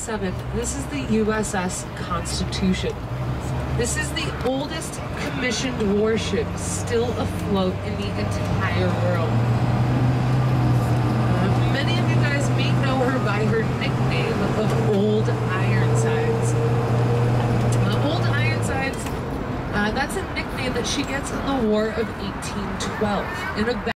7th, this is the USS Constitution. This is the oldest commissioned warship still afloat in the entire world. Many of you guys may know her by her nickname of Old Ironsides. Old Ironsides, that's a nickname that she gets in the War of 1812. In a